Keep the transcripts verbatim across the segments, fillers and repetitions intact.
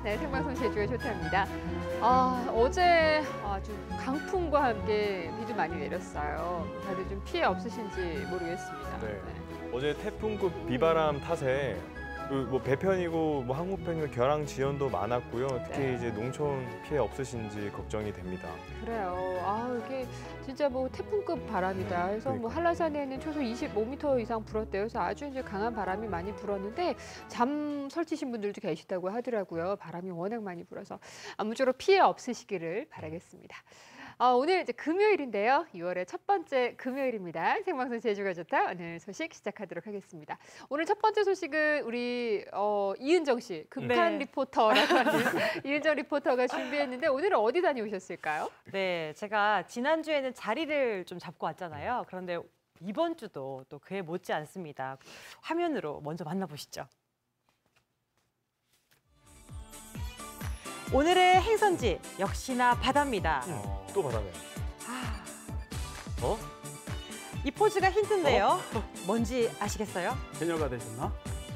네, 생방송 제주의 쇼타입니다. 아, 어제 아주 강풍과 함께 비도 많이 내렸어요. 다들 좀 피해 없으신지 모르겠습니다. 네. 네. 어제 태풍급 비바람 탓에 그 뭐 배편이고 뭐 항모편이고 결항 지연도 많았고요. 특히 네. 이제 농촌 피해 없으신지 걱정이 됩니다. 그래요. 아, 이게 진짜 뭐 태풍급 바람이다 해서 뭐 한라산에는 초속 이십오 미터 이상 불었대요. 그래서 아주 이제 강한 바람이 많이 불었는데 잠 설치신 분들도 계시다고 하더라고요. 바람이 워낙 많이 불어서 아무쪼록 피해 없으시기를 바라겠습니다. 아, 오늘 이제 금요일인데요. 유월의 첫 번째 금요일입니다. 생방송 제주가 좋다. 오늘 소식 시작하도록 하겠습니다. 오늘 첫 번째 소식은 우리 어, 이은정 씨, 극한 네. 리포터라고 하는 이은정 리포터가 준비했는데 오늘은 어디 다녀오셨을까요? 네, 제가 지난주에는 자리를 좀 잡고 왔잖아요. 그런데 이번 주도 또 그에 못지 않습니다. 화면으로 먼저 만나보시죠. 오늘의 행선지 역시나 바다입니다. 어, 또 바다네. 아, 어? 이 포즈가 힌트인데요. 뭔지 아시겠어요? 해녀가 되셨나?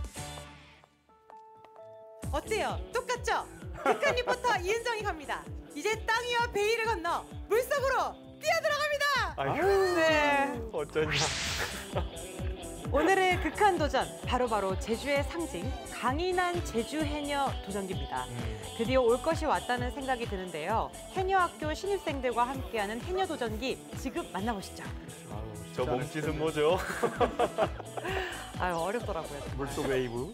어때요? 똑같죠? 극한 리포터 이은정이 갑니다. 이제 땅 위와 베일을 건너 물속으로 뛰어들어갑니다. 아유, 네. 어쩌냐. 오늘의 극한 도전, 바로바로 제주의 상징, 강인한 제주 해녀 도전기입니다. 드디어 올 것이 왔다는 생각이 드는데요. 해녀학교 신입생들과 함께하는 해녀 도전기, 지금 만나보시죠. 아유, 저 몸짓은 뭐죠? 아유, 어렵더라고요. 정말. 물속 웨이브.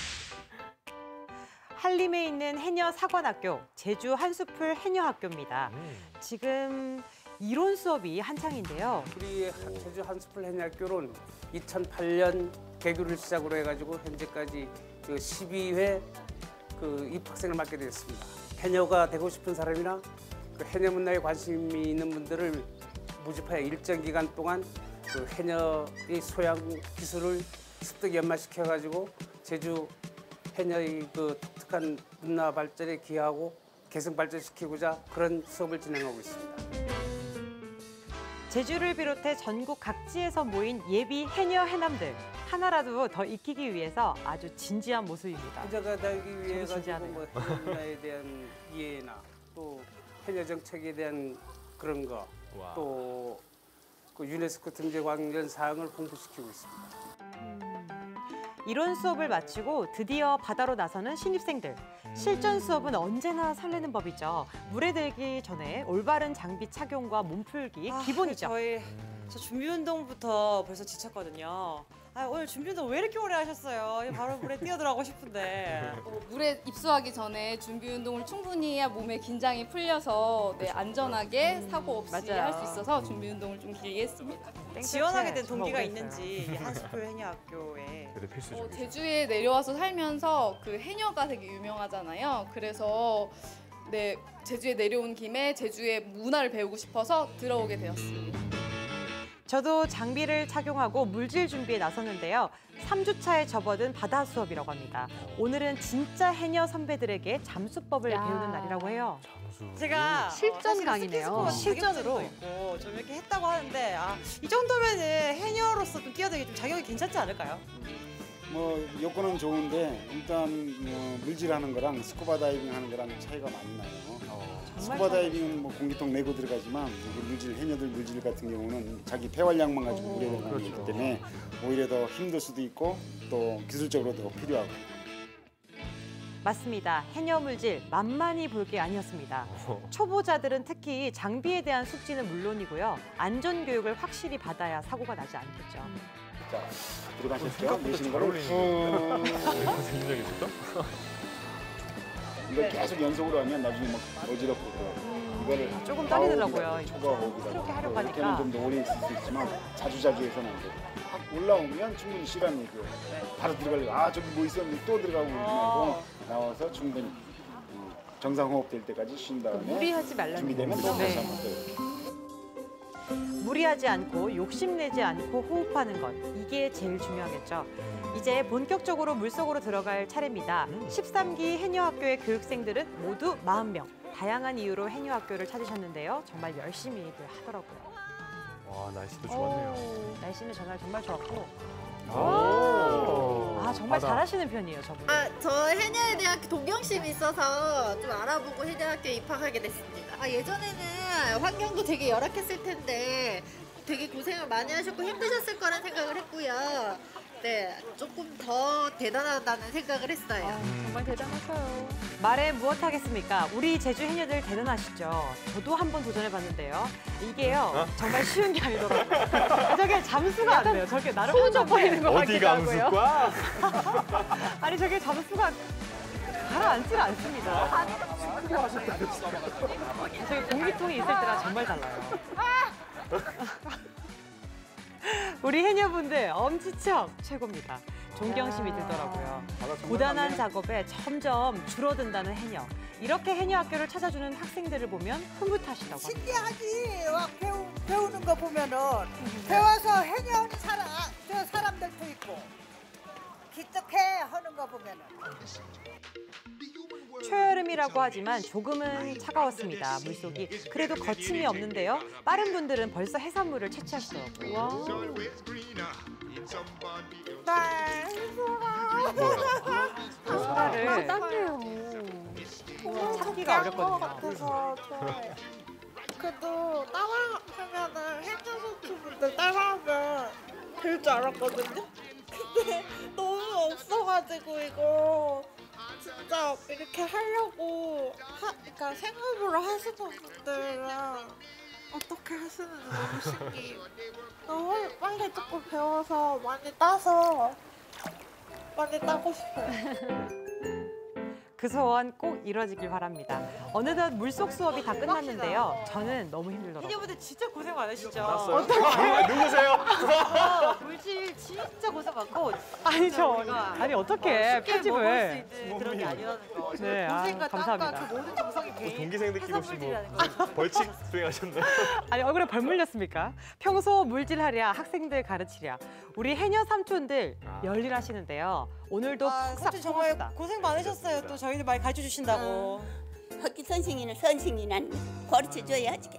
한림에 있는 해녀 사관학교, 제주 한수풀 해녀학교입니다. 지금 이론 수업이 한창인데요. 우리 제주 한수풀 해녀학교는 이천팔 년 개교를 시작으로 해가지고 현재까지 그 십이 회 그 입학생을 맡게 되었습니다. 해녀가 되고 싶은 사람이나 그 해녀 문화에 관심이 있는 분들을 모집하여 일정 기간 동안 그 해녀의 소양 기술을 습득 연마시켜가지고 제주 해녀의 그 독특한 문화 발전에 기여하고 개성 발전시키고자 그런 수업을 진행하고 있습니다. 제주를 비롯해 전국 각지에서 모인 예비 해녀 해남들. 하나라도 더 익히기 위해서 아주 진지한 모습입니다. 해녀가 되기 위해 가지고 진지하네요. 뭐 해녀 문화에 대한 이해나 또 해녀 정책에 대한 그런 거, 와. 또 그 유네스코 등재 관련 사항을 공부시키고 있습니다. 이론 수업을 마치고 드디어 바다로 나서는 신입생들. 실전 수업은 언제나 설레는 법이죠. 물에 들기 전에 올바른 장비 착용과 몸풀기 아, 기본이죠. 저희 저 준비 운동부터 벌써 지쳤거든요. 아, 오늘 준비 운동 왜 이렇게 오래 하셨어요? 바로 물에 뛰어들어가고 싶은데. 어, 물에 입수하기 전에 준비 운동을 충분히 해야 몸의 긴장이 풀려서 네, 안전하게 사고 없이 맞아요. 할 수 있어서 준비 운동을 좀 길게 했습니다. 지원하게 된 정말 동기가 오래 있는지 이 한스풀 해녀학교에. 그래도 필수 어, 준비. 제주에 내려와서 살면서 그 해녀가 되게 유명하잖아요. 그래서 네, 제주에 내려온 김에 제주의 문화를 배우고 싶어서 들어오게 되었습니다. 저도 장비를 착용하고 물질 준비에 나섰는데요. 삼 주 차에 접어든 바다 수업이라고 합니다. 오늘은 진짜 해녀 선배들에게 잠수법을 야. 배우는 날이라고 해요. 장수. 제가 실전 강의네요. 실전으로 있고 좀 이렇게 했다고 하는데 아, 이 정도면은 해녀로서 좀 뛰어들기 좀 자격이 괜찮지 않을까요? 뭐 여건은 좋은데 일단 뭐 물질하는 거랑 스쿠버 다이빙 하는 거랑 차이가 많이 나요. 스쿠버 다이빙은 뭐 공기통 메고 들어가지만 그 물질 해녀들 물질 같은 경우는 자기 폐활량만 가지고 물에 들어가는 거기 그렇죠. 때문에 오히려 더 힘들 수도 있고 또 기술적으로 더 필요하고. 맞습니다. 해녀 물질 만만히 볼 게 아니었습니다. 초보자들은 특히 장비에 대한 숙지는 물론이고요. 안전 교육을 확실히 받아야 사고가 나지 않겠죠. 자 들어가셨죠? 생각보다 내쉬는 잘 거를 어울리는데. 후 생긴 적이 있었어? 이걸 계속 연속으로 하면 나중에 막 어지럽고 그래요. 이거를 조금 떨리더라고요. 초과 호흡이다. 이렇게 하려고 이렇게는 하니까. 좀 더 오래 있을 수 있지만 자주 자주 해서는 안 돼요. 확 올라오면 충분히 시간 얘기예요. 바로 들어가려고 아 저기 뭐 있었는데 또 들어가고 그러지 말고 나와서 충분히 음, 정상 호흡 될 때까지 쉰 다음에 무리하지 말라는 준비되면 또 거죠. 다시 네. 한번 또 이렇게. 무리하지 않고 욕심내지 않고 호흡하는 것. 이게 제일 중요하겠죠. 이제 본격적으로 물속으로 들어갈 차례입니다. 십삼 기 해녀학교의 교육생들은 모두 사십 명. 다양한 이유로 해녀학교를 찾으셨는데요. 정말 열심히들 하더라고요. 와, 날씨도 좋았네요. 날씨는 정말 정말 좋았고 오. 아 정말 바다. 잘하시는 편이에요, 저분. 아, 저 해녀에 대한 동경심이 있어서 좀 알아보고 해녀학교에 입학하게 됐습니다. 아, 예전에는 환경도 되게 열악했을 텐데 되게 고생을 많이 하셨고 힘드셨을 거란 생각을 했고요. 네, 조금 더 대단하다는 생각을 했어요. 아, 정말 대단하셔요. 말해 무엇 하겠습니까? 우리 제주 해녀들 대단하시죠. 저도 한번 도전해봤는데요. 이게요, 어? 정말 쉬운 게 아니더라고요. 저게 잠수가 안 돼요. 저게 나름 소원적거리는 거 같기도 어디가 하고요. 암수과? 아니 저게 잠수가 가라앉질 않습니다. 저게 공기통이 있을 때랑 정말 달라요. 우리 해녀분들 엄지척 최고입니다. 존경심이 들더라고요. 고단한 작업에 점점 줄어든다는 해녀. 이렇게 해녀 학교를 찾아주는 학생들을 보면 흐뭇하시다고 합니다. 신기하지. 와, 배우, 배우는 거 보면은 배워서 해녀하는 사람, 저 사람들도 있고 기특해 하는 거 보면은. 초여름이라고 하지만 조금은 차가웠습니다. 물속이 그래도 거침이 없는데요. 빠른 분들은 벌써 해산물을 채취하시더라고요. 와. 소라를 땀내요. 찾기가 어렵거든요. 같아서 좋아해요. 그래도 따라하면은 해녀 선수분들 따라하면 될 줄 알았거든요. 근데 너무 없어가지고 이거 진짜 이렇게 하려고 하, 그러니까 생업으로 하시는 분들은 어떻게 하시는지 너무 신기해요. 너무 빨리 조금 배워서 많이 따서 많이 따고 싶어요. 그 소원 꼭 이뤄지길 바랍니다. 어느덧 물속 수업이 다 끝났는데요. 저는 너무 힘들더라고요. 해녀분들 진짜 고생 많으시죠? 났어요? 누구, 누구세요? 어, 물질 진짜 고생 많고 아니 저 우리가 아니 어떻게 쉽게 먹을 수 편집을 있는 그런 게 아니라는 거. 네, 아, 고생과 땀과 감사합니다. 그 모든 정성이 개인 동기생들끼리 혹시 뭐 해산물질이라는 거. 벌칙 수행하셨나요? 아니 얼굴에 벌 물렸습니까? 평소 물질하랴 학생들 가르치랴 우리 해녀 삼촌들 아. 열일하시는데요. 오늘도 아, 푹 삼촌 정말 싹 고생 많으셨어요. 또 저희들 많이 가르쳐 주신다고. 학교 선생님은 선생님은 가르쳐줘야지.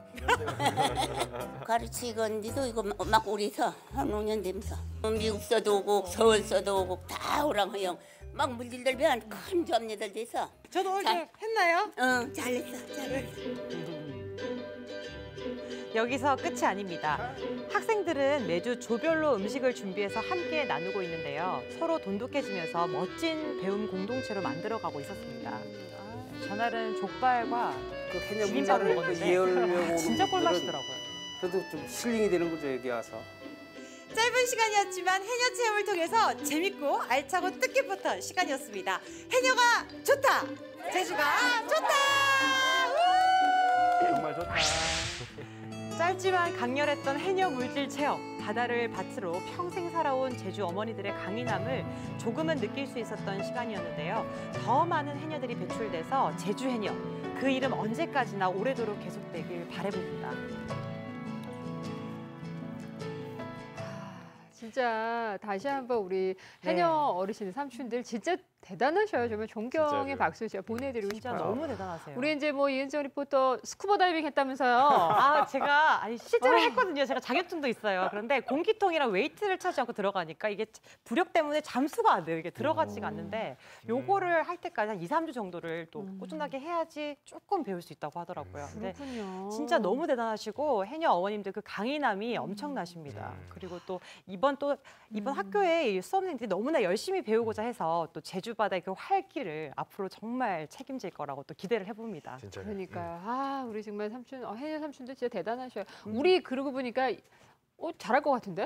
가르치건지도 이거 막 우리서 한 오 년 되면서 미국서도 오고 서울서도 오고 다 오랑 허영 막 물질들 배한 큰 점녀들 돼서 저도 오늘 자. 했나요? 응 잘했어 잘했어. 여기서 끝이 아닙니다. 학생들은 매주 조별로 음식을 준비해서 함께 나누고 있는데요. 서로 돈독해지면서 멋진 배움 공동체로 만들어가고 있었습니다. 전날은 족발과 그 해녀 비빔밥을 문화를 먹었는데 이해하려고 오는 진짜 분들은 꿀맛이더라고요. 그래도 좀 힐링이 되는 거죠, 여기 와서. 짧은 시간이었지만 해녀 체험을 통해서 재밌고 알차고 뜻깊었던 시간이었습니다. 해녀가 좋다! 제주가 좋다! 정말 좋다. 짧지만 강렬했던 해녀 물질 체험, 바다를 밭으로 평생 살아온 제주 어머니들의 강인함을 조금은 느낄 수 있었던 시간이었는데요. 더 많은 해녀들이 배출돼서 제주 해녀, 그 이름 언제까지나 오래도록 계속되길 바라봅니다. 진짜 다시 한번 우리 해녀 네. 어르신 삼촌들 진짜 대단하셔요. 정말 존경의 진짜로요. 박수 제가 보내드리고 진짜 싶어요. 너무 대단하세요. 우리 이제 뭐 이은정 리포터 스쿠버 다이빙 했다면서요. 아, 제가 아니 실제로 어. 했거든요. 제가 자격증도 있어요. 그런데 공기통이랑 웨이트를 차지 않고 들어가니까 이게 부력 때문에 잠수가 안 돼요. 이게 들어가지가 않는데 요거를 할 때까지 한 이, 삼 주 정도를 또 음. 꾸준하게 해야지 조금 배울 수 있다고 하더라고요. 근데 그렇군요. 진짜 너무 대단하시고 해녀 어머님들 그 강인함이 엄청나십니다. 음. 그리고 또 이번 또 이번 음. 학교에 이 수험생들이 너무나 열심히 배우고자 해서 또 제주 바다의 그 활기를 앞으로 정말 책임질 거라고 또 기대를 해봅니다. 진짜요. 그러니까요. 아, 우리 정말 삼촌, 어, 해녀 삼촌들 진짜 대단하셔요. 음. 우리 그러고 보니까 어, 잘할 것 같은데?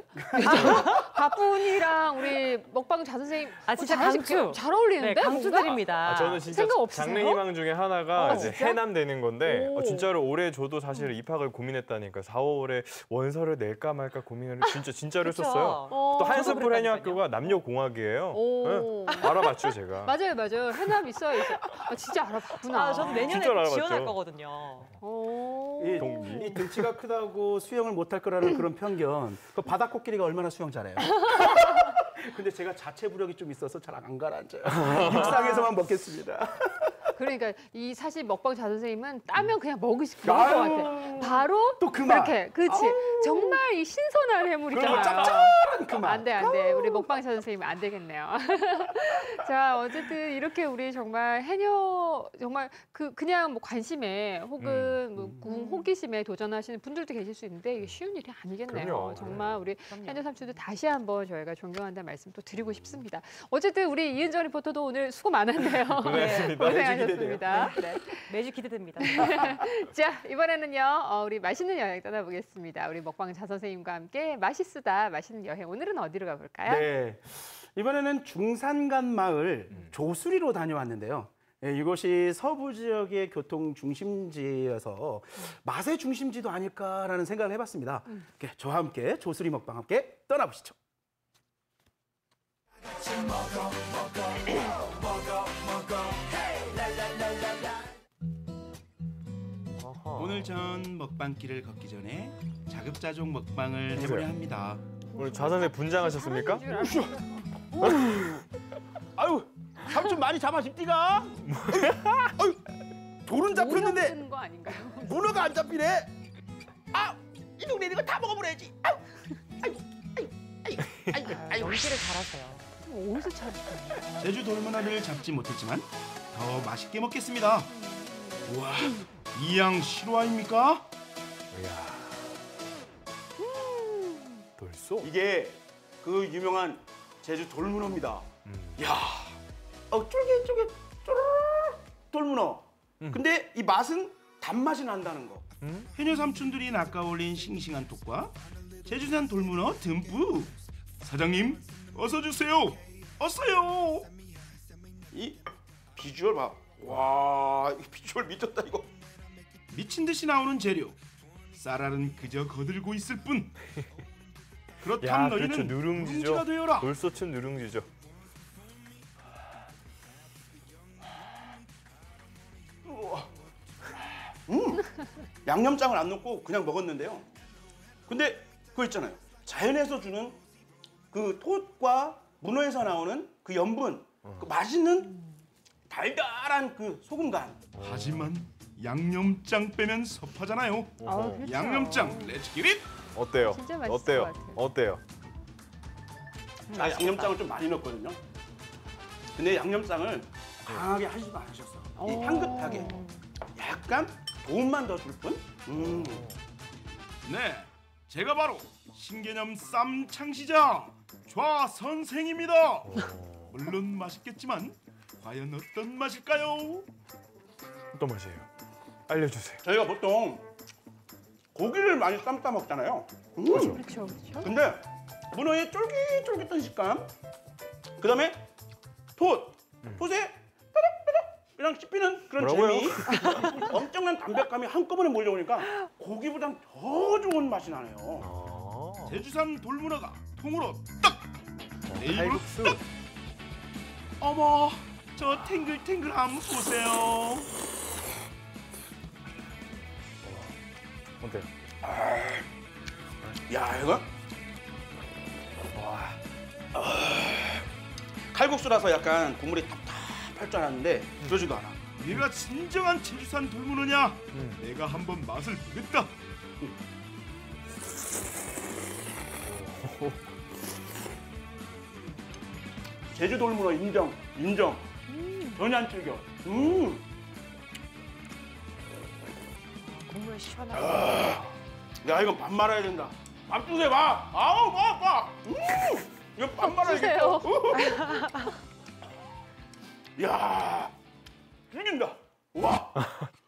바쁜이랑 우리 먹방 자 선생님 아 진짜 어, 잘하실 강추. 거- 잘 어울리는데? 네, 강추드립니다. 아, 저는 진짜 생각 없으세요? 장래희망 중에 하나가 어, 이제 진짜? 해남 되는 건데 오. 어, 진짜로 올해 저도 사실 입학을 고민했다니까 사월에 원서를 낼까 말까 고민을 진짜 진짜로 그쵸? 했었어요. 어, 또 저도 한스풀 그랬다니까요. 해녀학교가 남녀공학이에요. 오. 네? 알아봤죠 제가. 맞아요, 맞아요. 해남 있어요, 있어요. 아, 진짜 알아봤구나. 아, 저도 내년에 진짜로 알아봤죠. 지원할 거거든요. 오. 이, 동기. 이 등치가 크다고 수영을 못할 거라는 그런 편견. 그 바다 코끼리가 얼마나 수영 잘해요. 근데 제가 자체 부력이 좀 있어서 잘 안 가라앉아요. 육상에서만 먹겠습니다. 그러니까 이 사실 먹방 자 선생님은 따면 그냥 먹을 수 먹을 것 같아. 바로 또 그 맛. 그렇게, 그렇지. 정말 이 신선한 해물이잖아요. 그리고 짭짤한 짠 그 맛. 안 돼, 안 돼. 우리 먹방사 선생님 안 되겠네요. 자, 어쨌든 이렇게 우리 정말 해녀 정말 그 그냥 뭐 관심에 혹은 뭐 구- 호기심에 도전하시는 분들도 계실 수 있는데 이게 쉬운 일이 아니겠네요. 그럼요. 정말 우리 해녀 삼촌들 다시 한번 저희가 존경한다는 말씀 또 드리고 싶습니다. 어쨌든 우리 이은정 리포터도 오늘 수고 많았네요. 고생하셨습니다. 고생하셨습니다. 네. 매주 기대됩니다. 자, 이번에는요. 어, 우리 맛있는 여행 떠나보겠습니다. 우리 먹방 자 선생님과 함께 맛있수다 맛있는 여행. 오늘은 어디로 가볼까요? 네. 이번에는 중산간 마을 조수리로 다녀왔는데요. 예, 이곳이 서부 지역의 교통 중심지여서 맛의 중심지도 아닐까라는 생각을 해봤습니다. 음. 예, 저와 함께 조수리 먹방 함께 떠나보시죠. 오늘 전 먹방길을 걷기 전에 자급자족 먹방을 해보려 합니다. 오늘 자 선생님 분장하셨습니까? 아유, 삼촌 많이 잡아집디가? 아유, 돌은 잡혔는데 쓰는 거 아닌가요? 문어가 안 잡히네. 아, 이 동네 이거 다 먹어버려야지. 아유, 아유, 아유, 아유, 아유, 아유. 연기를 잘하세요. 어디서 찾았어요? 제주 돌문어를 잡지 못했지만 더 맛있게 먹겠습니다. 우와, 이 양 실화 아닙니까? 이야. 돌소? 이게 그 유명한 제주 돌문어입니다. 음. 야, 어 쫄깃쫄깃 쪼르르 돌문어. 음. 근데 이 맛은 단맛이 난다는 거. 음? 해녀 삼촌들이 낚아 올린 싱싱한 톡과 제주산 돌문어 듬뿍. 사장님, 어서 주세요. 어서요. 이 비주얼 봐. 와, 이 비주얼 미쳤다 이거. 미친 듯이 나오는 재료. 쌀알은 그저 거들고 있을 뿐. 그렇다면 야, 너희는 그렇죠. 누룽지죠. 누룽지가 되어라. 돌소춘 누룽지죠. 음, 양념장을 안 넣고 그냥 먹었는데요. 근데 그거 있잖아요. 자연에서 주는 그 톳과 문어에서 나오는 그 염분, 그 맛있는 달달한 그 소금간. 하지만 양념장 빼면 섭하잖아요. 아, 그렇죠. 양념장 렛츠 기릿. 어때요? 진짜 맛있을 어때요? 것 같아요. 어때요? 아, 양념장을 좀 많이 넣었거든요. 근데 양념장을 강하게 하지 않으셨어. 이 오. 향긋하게 약간 도움만 더 줄 뿐. 음. 네, 제가 바로 신개념 쌈 창시자 좌 선생입니다. 물론 맛있겠지만 과연 어떤 맛일까요? 어떤 맛이에요? 알려주세요. 저희가 보통 고기를 많이 삶다 먹잖아요. 음. 그렇죠, 그렇죠. 근데 문어의 쫄깃쫄깃한 식감, 그 다음에 톳, 톳에 따닥따닥 그냥 씹히는 그런 뭐라고요? 재미, 엄청난 담백함이 한꺼번에 몰려오니까 고기보단 더 좋은 맛이 나네요. 아. 제주산 돌문어가 통으로 딱! 내 입으로 칼국수. 딱! 어머, 저 탱글탱글함 보세요. 어때요? 야, 이거 와. 칼국수라서 약간 국물이 답답할 줄 알았는데 그러지도 않아. 얘가 진정한 제주산 돌문어냐? 음. 내가 한번 맛을 보겠다. 제주 돌문어 인정, 인정. 전혀 안 질겨. 음. 국물 시원하고. 야, 이거 밥 말아야 된다. 밥 주세요, 밥. 아우, 밥, 밥. 음. 이거 밥 말아야겠다. 야, 죽인다. 와. 어,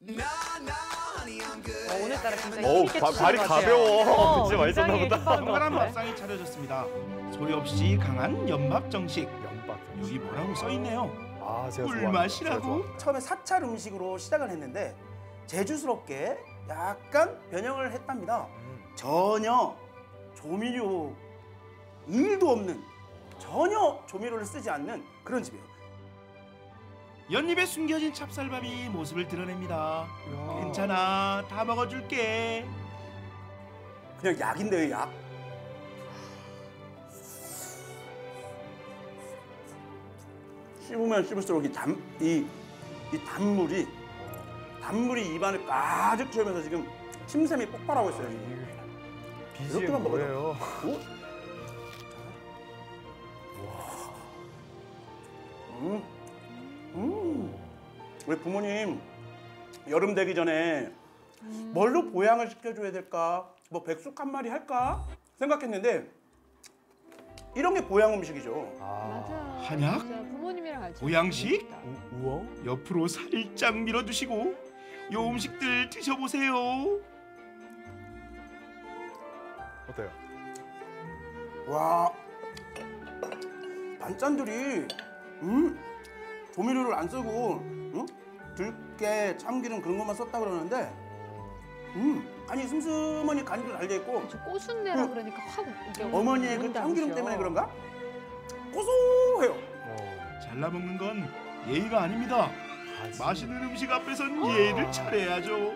오늘따라 진짜 어우, 힘있게 바- 치시는 발이 것 같아요. 가벼워. 진짜 맛있었나 굉장히 보다. 힘받은 것 정갈한 같아요. 밥상이 차려졌습니다. 소리 없이 강한 연밥 정식. 연밥. 여기 뭐라고 써 있네요. 아, 제가 좋아하는 꿀맛이라고. 제가 좋아하는. 처음에 사찰 음식으로 시작을 했는데 제주스럽게 약간 변형을 했답니다. 전혀 조미료 일도 없는, 전혀 조미료를 쓰지 않는 그런 집이에요. 연잎에 숨겨진 찹쌀밥이 모습을 드러냅니다. 괜찮아, 다 먹어줄게. 그냥 약인데요, 약. 씹으면 씹을수록 이 담, 이, 이 단물이 단물이 입안을 가득 채우면서 지금 침샘이 폭발하고 있어요. 지금. 비지엠 이렇게만 먹어요. 뭐예요? 오? 음, 음. 우리 부모님 여름 되기 전에 뭘로 보양을 시켜줘야 될까? 뭐 백숙 한 마리 할까? 생각했는데 이런 게 보양 음식이죠. 맞아. 한약? 진짜 부모님이랑 같이. 보양식? 우와. 옆으로 살짝 밀어두시고 요 음식들 드셔보세요. 어때요? 와, 반찬들이 음 조미료를 안 쓰고 음? 들깨, 참기름 그런 것만 썼다 그러는데 음 아니 슴슴하니 간도 잘 돼 있고 저 꼬순내라 그러니까 확 이게 어머니의 그 온다, 참기름 그죠? 때문에 그런가? 고소해요. 어. 잘라 먹는 건 예의가 아닙니다. 가지. 맛있는 음식 앞에선 예의를 차려야죠.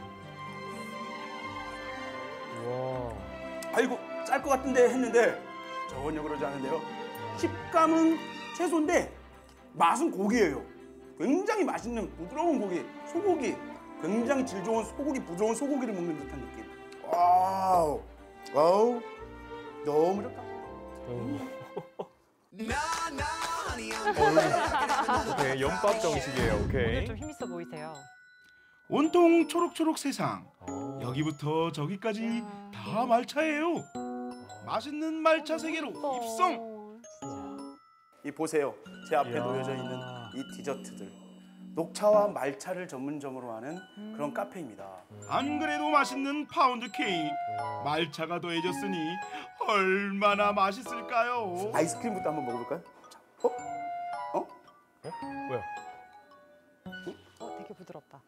와. 아이고 짤 것 같은데 했는데 전혀 그러지 않은데요. 식감은 채소인데 맛은 고기예요. 굉장히 맛있는 부드러운 고기, 소고기. 굉장히 질 좋은 소고기, 부드러운 소고기를 먹는 듯한 느낌. 와우, 와우, 너무 좋다. 오케이, 연밥 정식이에요. 오늘 오케이. 좀 힘있어 보이세요. 온통 초록초록 세상. 어. 여기부터 저기까지 야. 다 말차예요. 맛있는 말차 세계로 입성. 어, 진짜. 이 보세요. 제 앞에 이야. 놓여져 있는 이 디저트들. 녹차와 말차를 전문점으로 하는 그런 카페입니다. 안 그래도 맛있는 파운드 케이크. 말차가 더해졌으니 얼마나 맛있을까요? 아이스크림부터 한번 먹어볼까요? 자, 어? 어? 뭐야? 어, 되게 부드럽다.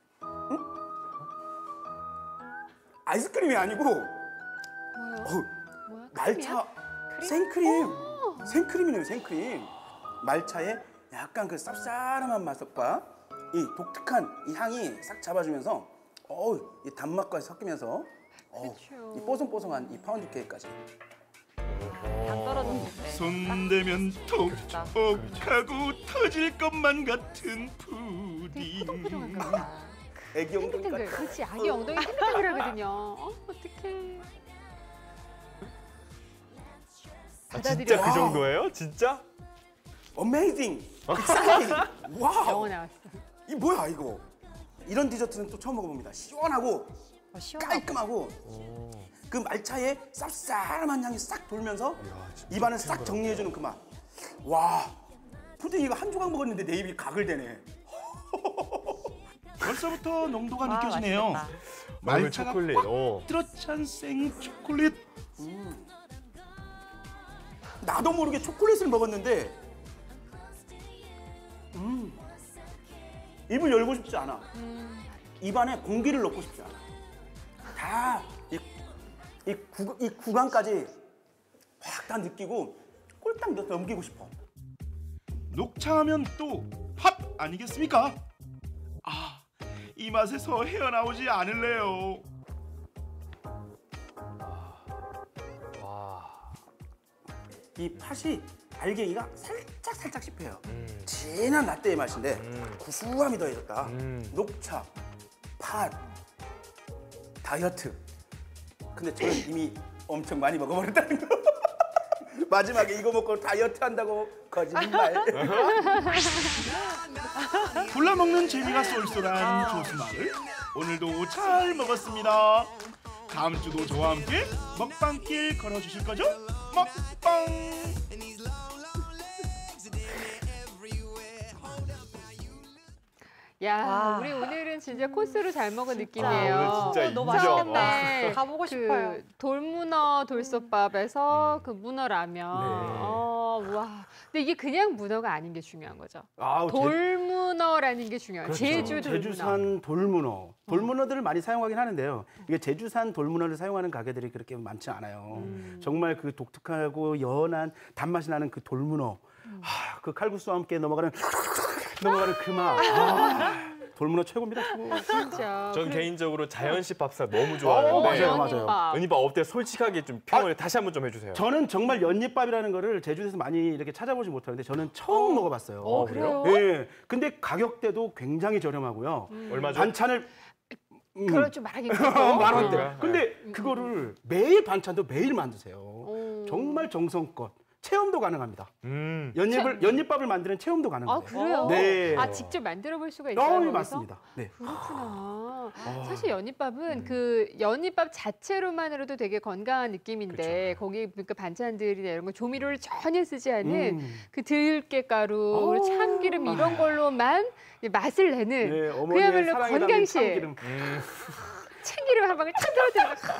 아이스크림이 아니고 뭐야? 어우, 뭐야? 말차 생크림. 생크림이네요, 생크림. 말차에 약간 그 쌉싸름한 맛과 이 독특한 이 향이 싹 잡아주면서 어우, 이 단맛까지 섞이면서 어우, 그쵸. 이 뽀송뽀송한 이 파운드 케이크까지. 당 떨어졌는데. 손대면 톡톡하고 터질 것만 같은 되게 푸딩. 푸동푸동한가 보다. 애기 엉덩이 탱글탱글. 같아. 그렇지. 아기 엉덩이 탱글탱글하거든요. 어, 어떡해. 아, 진짜 그 와우. 정도예요? 진짜? 어메이징. exciting. 영어 와우. 나왔어. 이 뭐야 이거? 이런 디저트는 또 처음 먹어봅니다. 시원하고 어, 시원하고. 깔끔하고 오. 그 말차의 쌉싸름한 향이 싹 돌면서 이야, 진짜 입안을 싹 탱글하다. 정리해주는 그 맛. 와, 푸딩 이거 한 조각 먹었는데 내 입이 각을 대네. 벌써부터 농도가 아, 느껴지네요. 맛있겠다. 말차 말차가 초콜릿. 꽉 어. 들어찬 생 초콜릿. 음. 나도 모르게 초콜릿을 먹었는데 음. 입을 열고 싶지 않아. 음. 입안에 공기를 넣고 싶지 않아. 다 이 이 구, 이 구간까지 확 다 느끼고 꼴딱 넘기고 싶어. 녹차하면 또 팥 아니겠습니까? 아, 이 맛에서 헤어나오지 않을래요. 와. 이 팥이 알갱이가 살짝 살짝 씹혀요. 음. 진한 라떼의 맛인데 음. 구수함이 더해졌다. 음. 녹차, 팥, 다이어트. 근데 저는 이미 엄청 많이 먹어버렸다는 거. 마지막에 이거 먹고 다이어트 한다고 거짓말. 골라 먹는 재미가 쏠쏠한 조수마을. 오늘도 잘 먹었습니다. 다음 주도 저와 함께 먹방길 걸어주실 거죠? 먹방. 야, 와. 우리 오늘은 진짜 코스로 잘 먹은 아, 느낌이에요. 오늘 진짜 너무 인정. 맛있겠네. 와. 가보고 그 싶어요. 돌문어 돌솥밥에서 그 문어 라면. 네. 어, 와. 근데 이게 그냥 문어가 아닌 게 중요한 거죠. 아우, 제- 돌문어라는 게 중요해요. 그렇죠. 제주 돌문어. 제주산 돌문어. 돌문어들을 많이 사용하긴 하는데요. 이게 제주산 돌문어를 사용하는 가게들이 그렇게 많지 않아요. 음. 정말 그 독특하고 연한 단맛이 나는 그 돌문어. 하, 그 칼국수와 함께 넘어가는 넘어가는 그 맛. 아, 돌문어 최고입니다, 최고. 진짜. 전 그래- 개인적으로 자연식 밥상 너무 어, 좋아하는데 맞아요, 맞아요. 연잎밥. 은희밥 어때? 솔직하게 좀 평을 다시 한번 좀 해주세요. 저는 정말 연잎밥이라는 거를 제주에서 많이 이렇게 찾아보지 못하는데 저는 처음 먹어봤어요. 어, 그래요? 예. 근데 가격대도 굉장히 저렴하고요. 얼마죠? 반찬을 음, 그걸 좀 말하기 만 원대. 그런가? 근데 그거를 매일 반찬도 매일 만드세요. 오. 정말 정성껏 체험도 가능합니다. 음. 연잎을 연잎밥을 만드는 체험도 가능해요. 아 그래요? 네. 아 직접 만들어 볼 수가 있어요? 어, 거기서? 맞습니다. 네. 그렇구나. 아. 사실 연잎밥은 음. 그 연잎밥 자체로만으로도 되게 건강한 느낌인데 그쵸. 거기 그 반찬들이나 이런 거 조미료를 전혀 쓰지 않은 음. 그 들깨가루, 어. 참기름 이런 걸로만 맛을 내는 네, 어머니의 그야말로 사랑이 담긴 건강식. 참기름. 음. 참기름 한 방울 탁 떨어뜨려.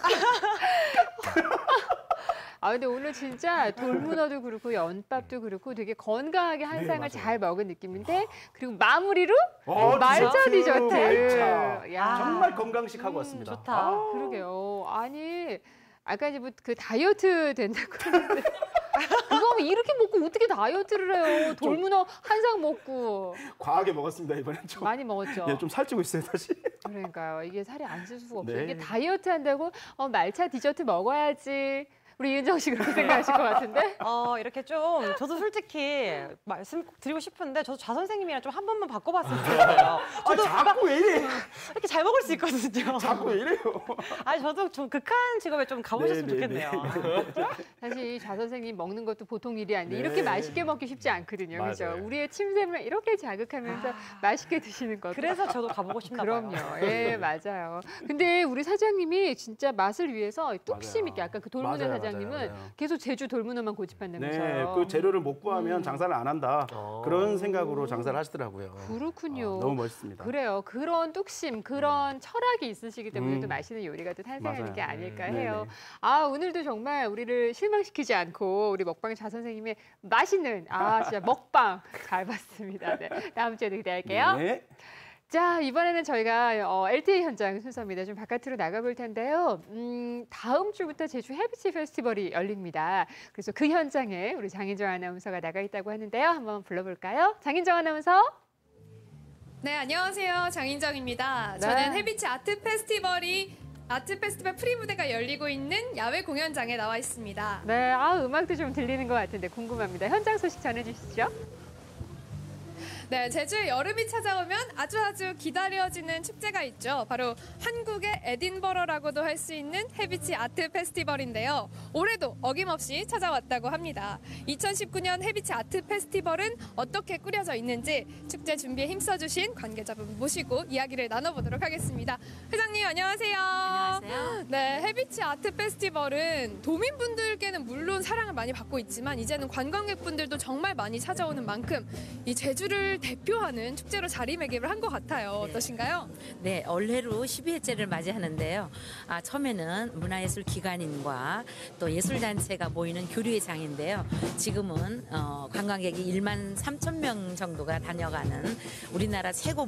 아 근데 오늘 진짜 돌문어도 그렇고 연밥도 그렇고 되게 건강하게 한 네, 상을 맞아요. 잘 먹은 느낌인데 그리고 마무리로 어, 말차 디저트. 말차. 야. 정말 건강식 하고 왔습니다. 좋다. 아. 그러게요. 아니 아까 이제 뭐 그 다이어트 된다고 하는데 그거 이렇게 먹고 어떻게 다이어트를 해요? 돌문어 한 상 먹고 과하게 먹었습니다 이번엔 좀. 많이 먹었죠. 예, 좀 살찌고 있어요 다시. 그러니까요. 이게 살이 안 찔 수가 없어요. 네. 이게 다이어트 한다고 어, 말차 디저트 먹어야지. 우리 윤정 씨 그렇게 생각하실 것 같은데? 어, 이렇게 좀 저도 솔직히 말씀 꼭 드리고 싶은데 저도 자 선생님이랑 좀 한 번만 바꿔봤으면 좋겠어요. 아, 자꾸 왜 이래? 이렇게 잘 먹을 수 있거든요. 자꾸 왜 이래요? 아니 저도 좀 극한 직업에 좀 가보셨으면 네, 네, 좋겠네요. 네. 사실 좌 선생님 먹는 것도 보통 일이 아닌데 네. 이렇게 맛있게 먹기 쉽지 않거든요. 그렇죠? 맞아요. 우리의 침샘을 이렇게 자극하면서 맛있게 드시는 것도. 그래서 저도 가보고 싶나 봐요. 그럼요. 예, 맞아요. 근데 우리 사장님이 진짜 맛을 위해서 뚝심 있게 맞아요. 아까 그 돌문어 맞아요, 사장님은 맞아요, 맞아요. 계속 제주 돌문어만 고집한다면서요. 네, 그 재료를 못 구하면 음. 장사를 안 한다. 어. 그런 생각으로 장사를 하시더라고요. 그렇군요. 아, 너무 멋있습니다. 그래요. 그런 뚝심, 그런 철학이 있으시기 때문에 음. 또 맛있는 요리가 또 탄생하는 맞아요. 게 아닐까 음. 해요. 네네. 아 오늘도 정말 우리를 실망시키지 않고 우리 먹방 자 선생님의 맛있는 아 진짜 먹방 잘 봤습니다. 네, 다음 주에도 기대할게요. 네. 자 이번에는 저희가 어, 엘티이 현장 순서입니다. 좀 바깥으로 나가볼 텐데요. 음, 다음 주부터 제주 해비치 페스티벌이 열립니다. 그래서 그 현장에 우리 장인정 아나운서가 나가 있다고 하는데요. 한번 불러볼까요? 장인정 아나운서. 네, 안녕하세요. 장인정입니다. 네. 저는 해비치 아트 페스티벌이 아트 페스티벌 프리 무대가 열리고 있는 야외 공연장에 나와 있습니다. 네, 아 음악도 좀 들리는 것 같은데 궁금합니다. 현장 소식 전해주시죠. 네, 제주에 여름이 찾아오면 아주 아주 기다려지는 축제가 있죠. 바로 한국의 에딘버러라고도 할 수 있는 해비치 아트 페스티벌인데요. 올해도 어김없이 찾아왔다고 합니다. 이천십구 년 해비치 아트 페스티벌은 어떻게 꾸려져 있는지 축제 준비에 힘써주신 관계자분 모시고 이야기를 나눠보도록 하겠습니다. 회장님 안녕하세요. 안녕하세요. 네, 해비치 아트 페스티벌은 도민분들께는 물론 사랑을 많이 받고 있지만 이제는 관광객분들도 정말 많이 찾아오는 만큼 이 제주를 대표하는 축제로 자리매김을 한 것 같아요. 어떠신가요? 네, 올해로 십이 회째를 맞이하는데요. 아, 처음에는 문화예술 기관인과 또 예술단체가 모이는 교류의 장인데요. 지금은 어, 관광객이 일만 삼천 명 정도가 다녀가는 우리나라 최고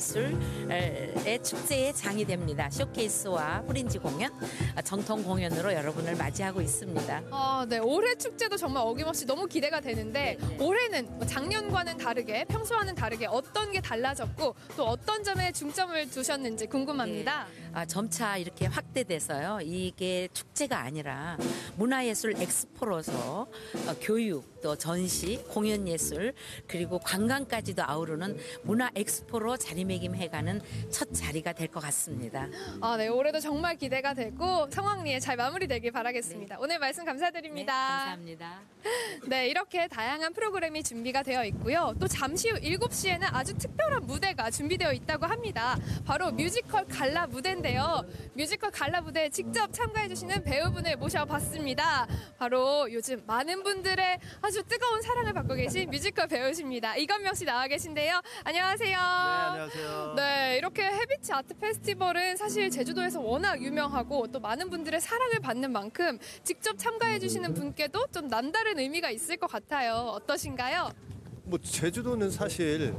문화예술의 축제의 장이 됩니다. 쇼케이스와 프린지 공연, 정통 공연으로 여러분을 맞이하고 있습니다. 아, 네. 올해 축제도 정말 어김없이 너무 기대가 되는데 네, 네. 올해는 뭐 작년과는 다르게 평소와는 다르게 어떤 게 달라졌고 또 어떤 점에 중점을 두셨는지 궁금합니다. 아, 점차 이렇게 확대돼서요. 이게 축제가 아니라 문화예술 엑스포로서 어, 교육, 또 전시, 공연예술 그리고 관광까지도 아우르는 문화 엑스포로 자리매김해가는 첫 자리가 될 것 같습니다. 아, 네. 올해도 정말 기대가 되고 성황리에 잘 마무리되길 바라겠습니다. 오늘 말씀 감사드립니다. 네, 감사합니다. 네, 이렇게 다양한 프로그램이 준비가 되어 있고요. 또 잠시 후 일곱 시에는 아주 특별한 무대가 준비되어 있다고 합니다. 바로 뮤지컬 갈라 무대인데요. 뮤지컬 갈라 무대에 직접 참가해 주시는 배우분을 모셔봤습니다. 바로 요즘 많은 분들의 아주 뜨거운 사랑을 받고 계신 뮤지컬 배우십니다. 이건명 씨 나와 계신데요. 안녕하세요. 네, 안녕하세요. 네, 이렇게 해비치 아트 페스티벌은 사실 제주도에서 워낙 유명하고 또 많은 분들의 사랑을 받는 만큼 직접 참가해 주시는 분께도 좀 남다른 의미가 있을 것 같아요. 어떠신가요? 뭐 제주도는 사실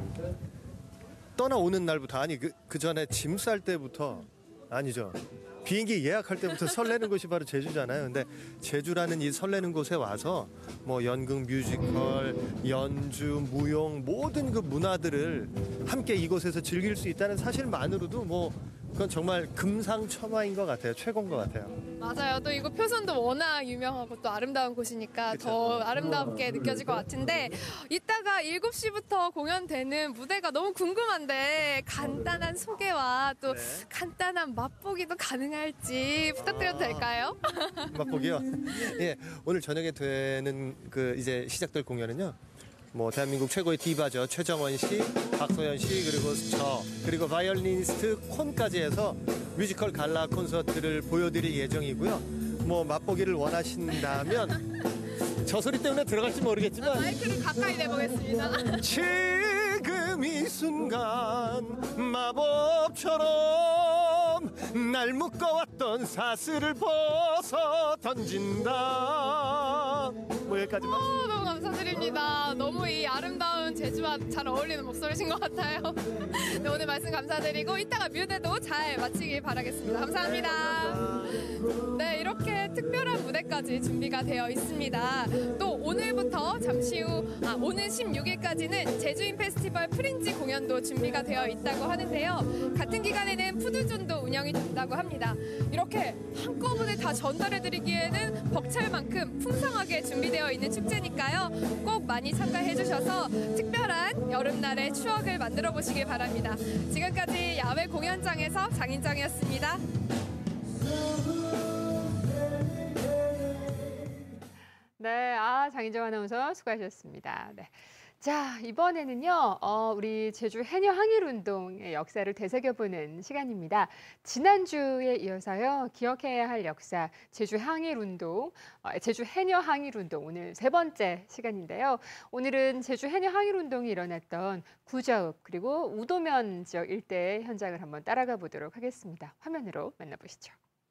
떠나오는 날부터 아니 그, 그 전에 짐 쌀 때부터 아니죠. 비행기 예약할 때부터 설레는 곳이 바로 제주잖아요. 근데 제주라는 이 설레는 곳에 와서 뭐 연극, 뮤지컬, 연주, 무용 모든 그 문화들을 함께 이곳에서 즐길 수 있다는 사실만으로도 뭐 그건 정말 금상첨화인 것 같아요. 최고인 것 같아요. 맞아요. 또 이거 표선도 워낙 유명하고 또 아름다운 곳이니까 그쵸. 더 아름답게 느껴질 것 같은데 이따가 일곱 시부터 공연되는 무대가 너무 궁금한데 간단한 소개와 또 네. 간단한 맛보기도 가능할지 부탁드려도 될까요? 맛보기요. 예, 오늘 저녁에 되는 그 이제 시작될 공연은요. 뭐 대한민국 최고의 디바죠. 최정원 씨, 박소연 씨, 그리고 저, 그리고 바이올리니스트 콘까지 해서 뮤지컬 갈라 콘서트를 보여드릴 예정이고요. 뭐 맛보기를 원하신다면 저 소리 때문에 들어갈지 모르겠지만 마이크를 가까이 내보겠습니다. 지금 이 순간 마법처럼 날 묶어왔던 사슬을 벗어 던진다. 뭐 여기까지만. 어, 너무 감사드립니다. 너무 이 아름다운 제주와 잘 어울리는 목소리신 것 같아요. 네, 오늘 말씀 감사드리고 이따가 뮤대도 잘 마치길 바라겠습니다. 감사합니다. 네, 이렇게 특별한 무대까지 준비가 되어 있습니다. 또 오늘부터 잠시 후, 아, 오늘 십육 일까지는 제주인 페스티벌 프린지 공연도 준비가 되어 있다고 하는데요. 같은 기간에는 푸드존도 운영이 된다고 합니다. 이렇게 한꺼번에 다 전달해드리기에는 벅찰 만큼 풍성하게 준비되어 있는 축제니까요. 꼭 많이 참가해 주셔서 특별한 여름날의 추억을 만들어 보시길 바랍니다. 지금까지 야외 공연장에서 장인정이었습니다. 네, 아 장인정 아나운서 수고하셨습니다. 네. 자, 이번에는요, 어, 우리 제주 해녀 항일 운동의 역사를 되새겨보는 시간입니다. 지난주에 이어서요, 기억해야 할 역사, 제주 항일 운동, 어, 제주 해녀 항일 운동, 오늘 세 번째 시간인데요. 오늘은 제주 해녀 항일 운동이 일어났던 구저읍, 그리고 우도면 지역 일대의 현장을 한번 따라가 보도록 하겠습니다. 화면으로 만나보시죠.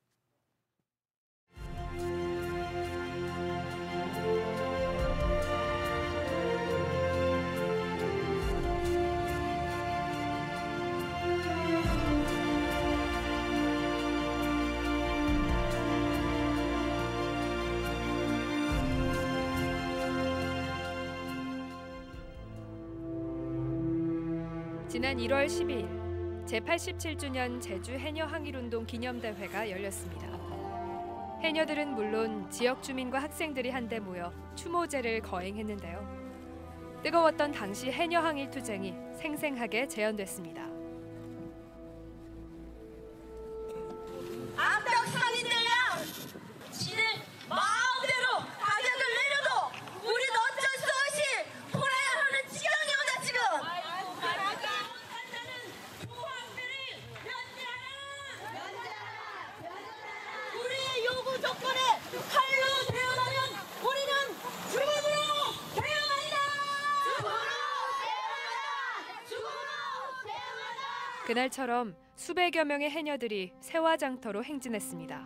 지난 일월 십이일 제팔십칠 주년 제주 해녀 항일운동 기념대회가 열렸습니다. 해녀들은 물론 지역 주민과 학생들이 한데 모여 추모제를 거행했는데요. 뜨거웠던 당시 해녀 항일 투쟁이 생생하게 재현됐습니다. 암벽 상인들야, 지는 마음대로 가격을 내려도 우린 어쩔 수 없이 돌아야 하는 지경이오다 지금. 우리의 요구 조건에 칼로 대응하면 우리는 죽음으로 대응한다. 죽음으로 대응한다. 그날처럼 수백여 명의 해녀들이 세화장터로 행진했습니다.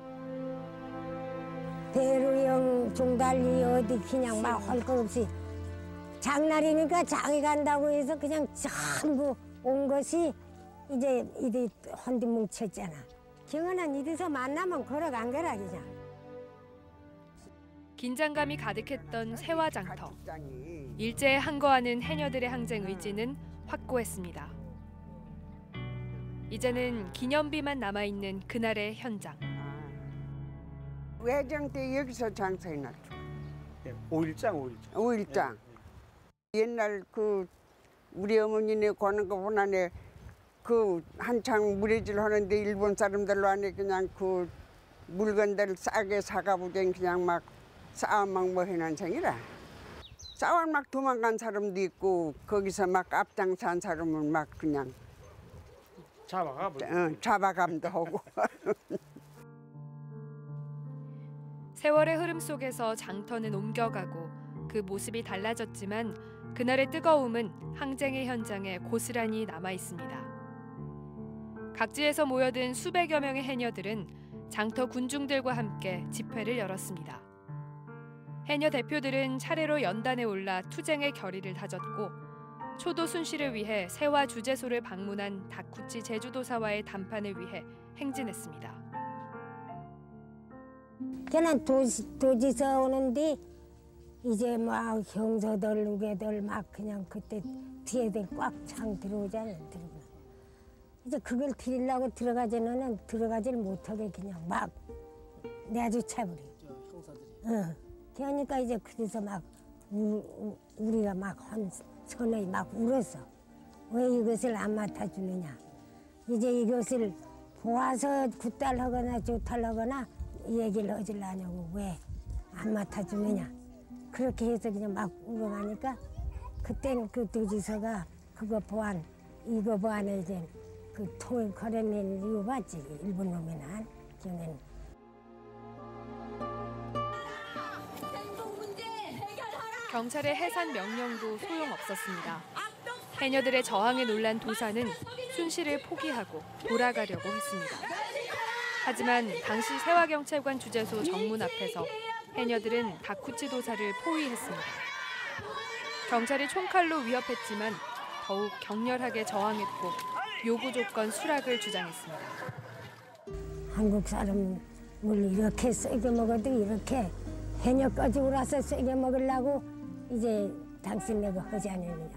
대루형 종달리 어디 그냥 막 할 것 없이 장날이니까 장이 간다고 해서 그냥 전부 온 것이 이제 이들 헌디 뭉쳤잖아. 경은은 이래서 만나면 걸어간 거라 그냥. 긴장감이 가득했던 세화장터. 일제에 항거하는 해녀들의 항쟁 의지는 확고했습니다. 이제는 기념비만 남아있는 그날의 현장. 외정 때 여기서 장사해놨죠. 네, 오일장, 오일장. 오일장. 옛날 그 우리 어머니네 거는 거 보나네 그 한창 무례질 하는데 일본 사람들로 안에 그냥 그 물건들 싸게 사가보된 그냥 막 싸움 막뭐 해놓은 생이라. 싸움 막 도망간 사람도 있고 거기서 막 앞장선 사람은 막 그냥 잡아가 어, 잡아감도 하고. 세월의 흐름 속에서 장터는 옮겨가고 그 모습이 달라졌지만 그날의 뜨거움은 항쟁의 현장에 고스란히 남아 있습니다. 각지에서 모여든 수백여 명의 해녀들은 장터 군중들과 함께 집회를 열었습니다. 해녀 대표들은 차례로 연단에 올라 투쟁의 결의를 다졌고 초도 순시를 위해 세화 주재소를 방문한 다쿠치 제주도사와의談판을 위해 행진했습니다. 걔는 도시, 도지서 오는데 이제 막 형사들 누구들 막 그냥 그때 뒤에들 꽉창 들어오잖아요. 들어가. 이제 그걸 드리려고 들어가지는 들어가질 못하게 그냥 막 내주 차버려. 어. 그러니까 이제 그래서 막 우, 우, 우리가 막 한 서너이 막 울었어. 왜 이것을 안 맡아주느냐. 이제 이것을 보아서 굿달하거나 좋달하거나 얘기를 하질라냐고 왜 안 맡아주느냐. 그렇게 해서 그냥 막 울어가니까 그때는 그 도지서가 그거 보안 이거 보안에 이제 그 통일 거래낸 이유 봤지. 일본 놈이나 경엔. 경찰의 해산 명령도 소용없었습니다. 해녀들의 저항에 놀란 도사는 순시를 포기하고 돌아가려고 했습니다. 하지만 당시 세화경찰관 주재소 정문 앞에서 해녀들은 다쿠치 도사를 포위했습니다. 경찰이 총칼로 위협했지만 더욱 격렬하게 저항했고 요구 조건 수락을 주장했습니다. 한국 사람을 이렇게 세게 먹어도 이렇게 해녀까지 올라서 세게 먹으려고 이제 당신 내가 하지 않느냐.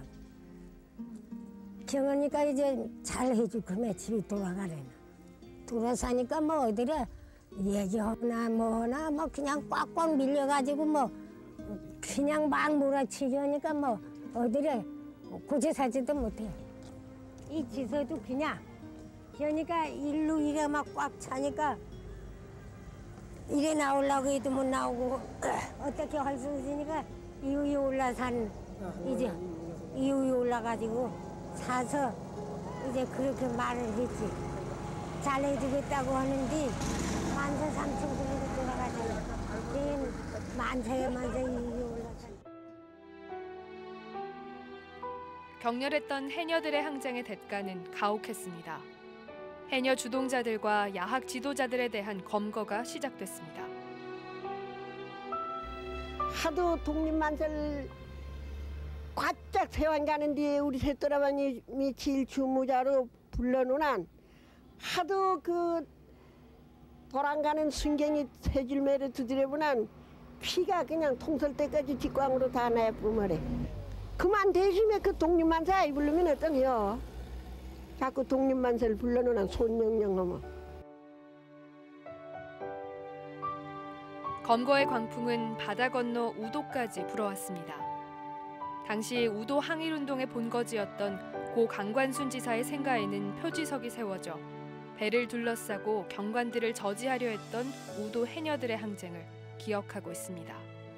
경하니까 이제 잘 해줄 거면 집에 돌아가래나. 돌아사니까 뭐 어디래 얘기하나 뭐나 뭐 그냥 꽉꽉 밀려가지고 뭐 그냥 막 몰아치기 하니까 뭐 어디래 고제사지도 못해. 이 지서도 그냥 그러니까 일로 이래 막 꽉 차니까 이래 나오려고 해도 못 나오고 어떻게 할 수 없으니까 이 위에 올라산 이제 이 위에 올라가지고 사서 이제 그렇게 말을 했지. 잘해주겠다고 하는데 만세 삼천 그리고 돌아가잖아. 걔는 만세에 만세 이 위에 올라간. 격렬했던 해녀들의 항쟁의 대가는 가혹했습니다. 해녀 주동자들과 야학 지도자들에 대한 검거가 시작됐습니다. 하도 독립만세를 바짝 세완 가는데 우리 새또라반이 제일 주무자로 불러놓은 하도 그 돌아가는 순경이 세 줄매를 두드려보난 피가 그냥 통설 때까지 뒷광으로 다 나야 뿜어래. 그만 대심에 그 독립만세 아이 부르면 어떠냐. 자꾸 독립만세를 불러놓은 손영영하면. 검거의 광풍은 바다 건너 우도까지 불어왔습니다. 당시 우도 항일운동의 본거지였던 고 강관순 지사의 생가에는 표지석이 세워져 배를 둘러싸고 경관들을 저지하려 했던 우도 해녀들의 항쟁을 기억하고 있습니다.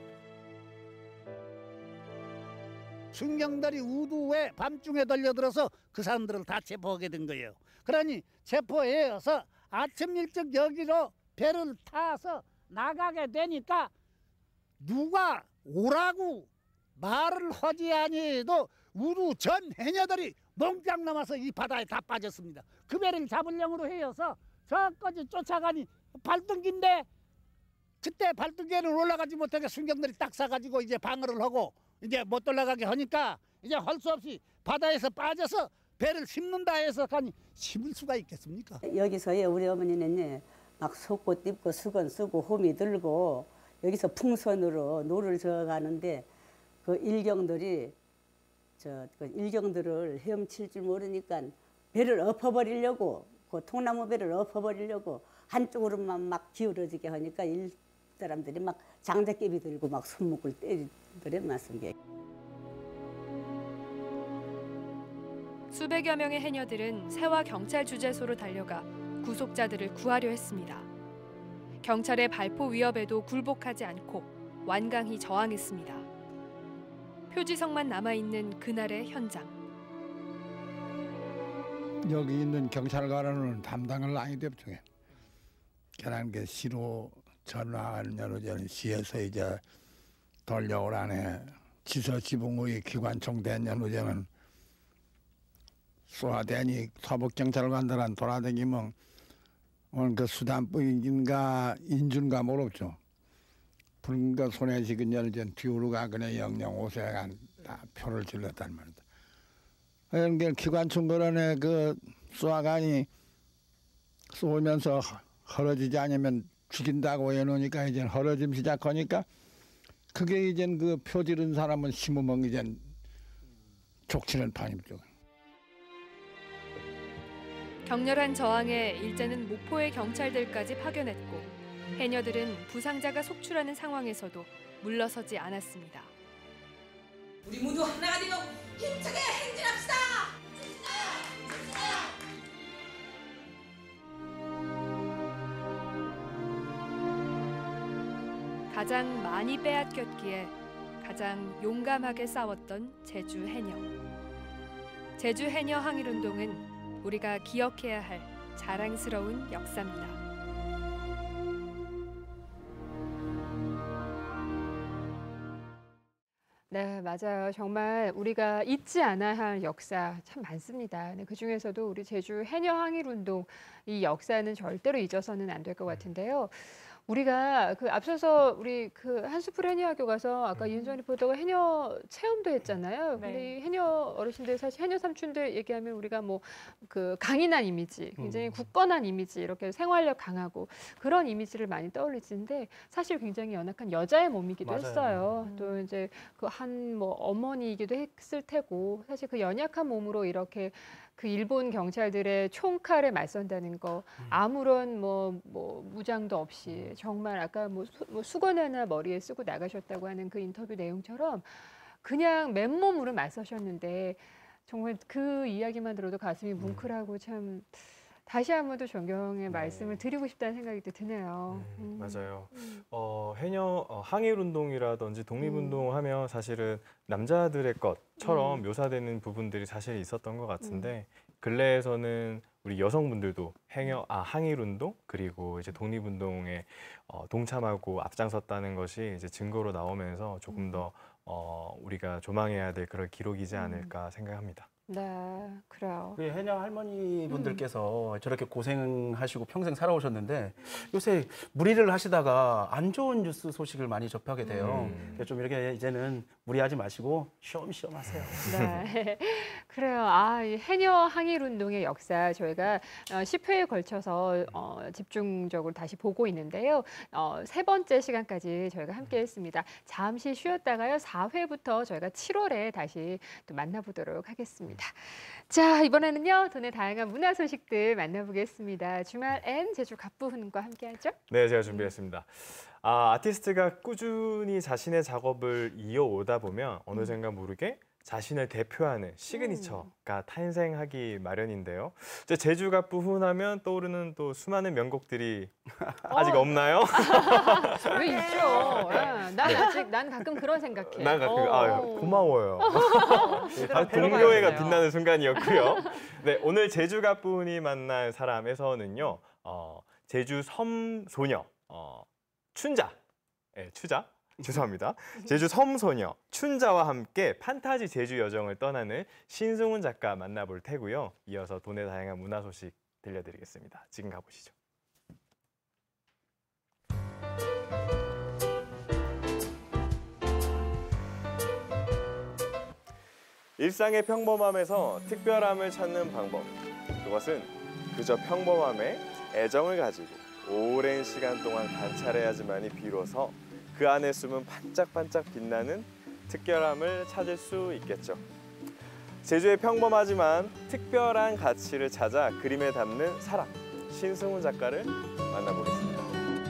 순경들이 우도에 밤중에 달려들어서 그 사람들을 다 체포하게 된 거예요. 그러니 체포해서 아침 일찍 여기로 배를 타서 나가게 되니까 누가 오라고 말을 하지 아니해도 우도 전 해녀들이 몽땅 남아서 이 바다에 다 빠졌습니다. 그 배를 잡으려고 해서 저까지 쫓아가니 발등기인데 그때 발등기에는 올라가지 못하게 순경들이 딱 사가지고 이제 방어를 하고 이제 못 올라가게 하니까 이제 할 수 없이 바다에서 빠져서 배를 씹는다 해서 가니 씹을 수가 있겠습니까? 여기서의 우리 어머니는 막 속옷 입고 수건 쓰고 호미 들고 여기서 풍선으로 노를 저어가는데 그 일경들이 저 그 일경들을 헤엄칠 줄 모르니까 배를 엎어버리려고 그 통나무 배를 엎어버리려고 한쪽으로만 막 기울어지게 하니까 일 사람들이 막 장작개비 들고 막 손목을 때리더래 맞습니다. 수백여 명의 해녀들은 세화 경찰 주재소로 달려가 구속자들을 구하려 했습니다. 경찰의 발포 위협에도 굴복하지 않고 완강히 저항했습니다. 표지석만 남아있는 그날의 현장. 여기 있는 경찰관은 담당을 많이 됐죠. 그런 게 시로 전화한 여러 전 시에서 이제 돌려오라네 지서 지붕의 기관총 대연우정은 쏘아대니 서북경찰관들한 돌아다니면 오늘 그 수단뿐인가 인준가 모르죠. 붉은 거 손에 쥐은 열전 뒤로가 그냥 영영 오세간 다 표를 질렀단 말이다. 이런 게 기관총 거론에 그 쏘아가니 쏘면서 헐어지지 않으면 죽인다고 해놓으니까 이제 헐어짐 시작하니까 그게 이제 그 표지른 사람은 심으면 이제 족치는 판이죠. 격렬한 저항에 일제는 목포의 경찰들까지 파견했고 해녀들은 부상자가 속출하는 상황에서도 물러서지 않았습니다. 우리 모두 하나가 되어 힘차게 행진합시다. 가장 많이 빼앗겼기에 가장 용감하게 싸웠던 제주 해녀. 제주 해녀 항일운동은 우리가 기억해야 할 자랑스러운 역사입니다. 네, 맞아요. 정말 우리가 잊지 않아야 할 역사 참 많습니다. 네, 그중에서도 우리 제주 해녀 항일운동 이 역사는 절대로 잊어서는 안 될 것 같은데요. 우리가 그 앞서서 우리 그 한스풀 해녀학교 가서 아까 이은정 리포터가 해녀 체험도 했잖아요. 근데 네. 이 해녀 어르신들 사실 해녀 삼촌들 얘기하면 우리가 뭐 그 강인한 이미지, 굉장히 굳건한 이미지, 이렇게 생활력 강하고 그런 이미지를 많이 떠올리시는데 사실 굉장히 연약한 여자의 몸이기도 맞아요. 했어요. 음. 또 이제 그 한 뭐 어머니이기도 했을 테고 사실 그 연약한 몸으로 이렇게 그 일본 경찰들의 총칼에 맞선다는 거 아무런 뭐, 뭐 무장도 없이 정말 아까 뭐, 수, 뭐 수건 하나 머리에 쓰고 나가셨다고 하는 그 인터뷰 내용처럼 그냥 맨몸으로 맞서셨는데 정말 그 이야기만 들어도 가슴이 뭉클하고 참 다시 한 번 더 존경의 말씀을 드리고 싶다는 생각이 또 드네요. 음, 맞아요. 어, 해녀 어, 항일운동이라든지 독립운동하면 사실은 남자들의 것처럼 음. 묘사되는 부분들이 사실 있었던 것 같은데 근래에서는 우리 여성분들도 해녀, 아, 항일운동 그리고 이제 독립운동에 어, 동참하고 앞장섰다는 것이 이제 증거로 나오면서 조금 더 어, 우리가 조망해야 될 그런 기록이지 않을까 생각합니다. 네, 그래요. 그 해녀 할머니분들께서 저렇게 고생하시고 평생 살아오셨는데 요새 무리를 하시다가 안 좋은 뉴스 소식을 많이 접하게 돼요. 음. 좀 이렇게 이제는 무리하지 마시고 쉬엄쉬엄 하세요. 네, 그래요. 아, 이 해녀 항일운동의 역사 저희가 어, 십 회에 걸쳐서 어, 집중적으로 다시 보고 있는데요. 어, 세 번째 시간까지 저희가 함께했습니다. 잠시 쉬었다가요. 사 회부터 저희가 칠월에 다시 또 만나보도록 하겠습니다. 자, 이번에는요. 돈의 다양한 문화 소식들 만나보겠습니다. 주말 엔 제주 갑부훈과 함께하죠. 네, 제가 준비했습니다. 아, 아티스트가 꾸준히 자신의 작업을 이어오다 보면 어느샌가 모르게 자신을 대표하는 시그니처가 탄생하기 마련인데요. 이제 제주 갑부훈 하면 떠오르는 또 수많은 명곡들이 아직 어. 없나요? 왜 있죠? 예, 난 네. 아직 난 가끔 그런 생각해. 난 가끔 어. 아, 고마워요. 아, 동료애가 빛나는 순간이었고요. 네, 오늘 제주 갑부훈이 만날 사람에서는요. 어, 제주 섬소녀 어, 춘자, 네, 추자. 죄송합니다. 제주 섬소녀 춘자와 함께 판타지 제주 여정을 떠나는 신승훈 작가 만나볼 테고요. 이어서 돈의 다양한 문화 소식 들려드리겠습니다. 지금 가보시죠. 일상의 평범함에서 특별함을 찾는 방법. 그것은 그저 평범함에 애정을 가지고 오랜 시간 동안 관찰해야지만이 비로소 그 안에 숨은 반짝반짝 빛나는 특별함을 찾을 수 있겠죠. 제주의 평범하지만 특별한 가치를 찾아 그림에 담는 사람, 신승훈 작가를 만나보겠습니다.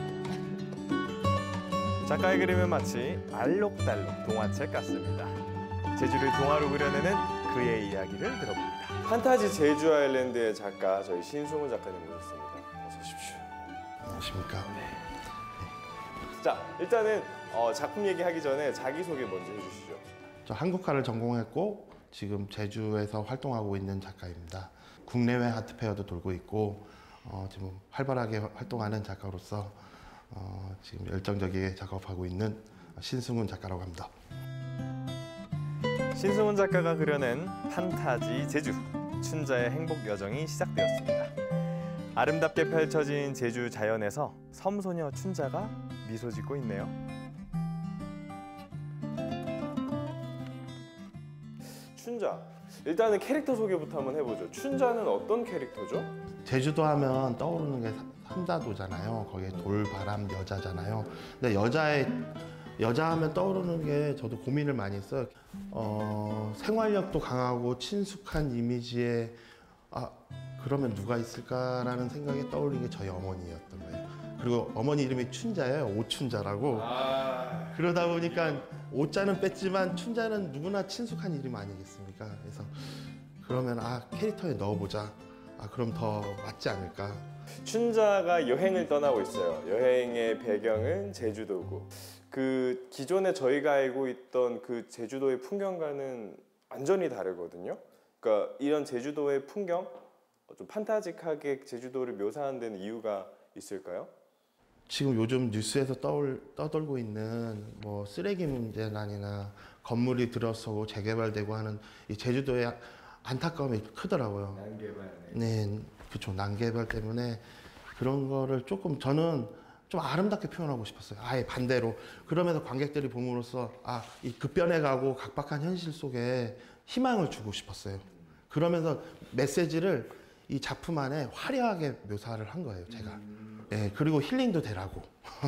작가의 그림은 마치 알록달록 동화책 같습니다. 제주를 동화로 그려내는 그의 이야기를 들어봅니다. 판타지 제주 아일랜드의 작가, 저희 신승훈 작가님 모셨습니다. 어서 오십시오. 안녕하십니까. 네. 자, 일단은 어, 작품 얘기하기 전에 자기소개 먼저 해주시죠. 저 한국화를 전공했고 지금 제주에서 활동하고 있는 작가입니다. 국내외 아트페어도 돌고 있고 어, 지금 활발하게 활동하는 작가로서 어, 지금 열정적이게 작업하고 있는 신승훈 작가라고 합니다. 신승훈 작가가 그려낸 판타지 제주, 춘자의 행복 여정이 시작되었습니다. 아름답게 펼쳐진 제주 자연에서 섬소녀 춘자가 미소 짓고 있네요. 춘자, 일단은 캐릭터 소개부터 한번 해보죠. 춘자는 어떤 캐릭터죠? 제주도 하면 떠오르는 게 삼다도잖아요. 거기에 돌, 바람, 여자잖아요. 근데 여자의 여자 하면 떠오르는 게 저도 고민을 많이 했어요. 어, 생활력도 강하고 친숙한 이미지에 아 그러면 누가 있을까라는 생각이 떠올린 게 저희 어머니였던 거예요. 그리고 어머니 이름이 춘자예요. 오춘자라고. 아... 그러다 보니까 오자는 뺐지만 춘자는 누구나 친숙한 이름 아니겠습니까? 그래서 그러면 아 캐릭터에 넣어보자. 아 그럼 더 맞지 않을까. 춘자가 여행을 떠나고 있어요. 여행의 배경은 제주도고 그 기존에 저희가 알고 있던 그 제주도의 풍경과는 완전히 다르거든요. 그러니까 이런 제주도의 풍경, 좀 판타직하게 제주도를 묘사하는 데는 이유가 있을까요? 지금 요즘 뉴스에서 떠올, 떠돌고 있는 뭐 쓰레기 문제난이나 건물이 들어서고 재개발되고 하는 이 제주도의 안타까움이 크더라고요. 난개발. 네, 그렇죠. 난개발 때문에 그런 거를 조금 저는 좀 아름답게 표현하고 싶었어요. 아예 반대로. 그러면서 관객들이 봄으로써 아, 이 급변해가고 각박한 현실 속에 희망을 주고 싶었어요. 그러면서 메시지를 이 작품 안에 화려하게 묘사를 한 거예요, 제가. 음... 네, 그리고 힐링도 되라고.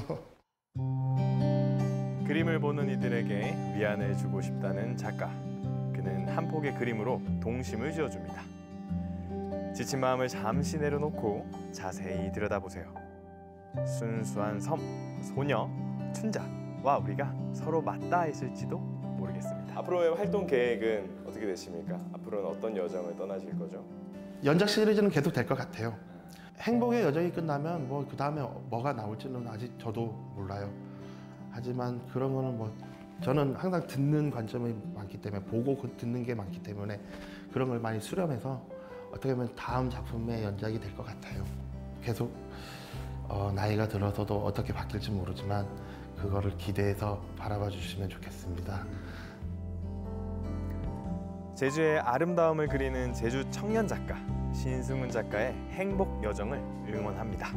그림을 보는 이들에게 위안을 주고 싶다는 작가. 그는 한 폭의 그림으로 동심을 지어줍니다. 지친 마음을 잠시 내려놓고 자세히 들여다보세요. 순수한 섬, 소녀, 춘자와 우리가 서로 맞닿아 있을지도 모르겠습니다. 앞으로의 활동 계획은 어떻게 되십니까? 앞으로는 어떤 여정을 떠나실 거죠? 연작 시리즈는 계속 될 것 같아요. 행복의 여정이 끝나면 뭐 그 다음에 뭐가 나올지는 아직 저도 몰라요. 하지만 그런 거는 뭐 저는 항상 듣는 관점이 많기 때문에 보고 듣는 게 많기 때문에 그런 걸 많이 수렴해서 어떻게 보면 다음 작품의 연작이 될 것 같아요. 계속 어, 나이가 들어서도 어떻게 바뀔지 모르지만 그거를 기대해서 바라봐 주시면 좋겠습니다. 제주의 아름다움을 그리는 제주 청년 작가 신승훈 작가의 행복 여정을 응원합니다.